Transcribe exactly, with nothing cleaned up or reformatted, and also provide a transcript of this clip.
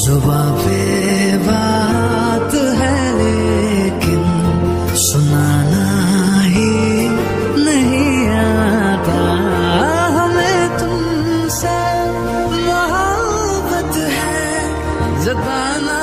जुबां पे बात है लेकिन सुनाना ही नहीं आता। हमें तुमसे मोहब्बत है जताना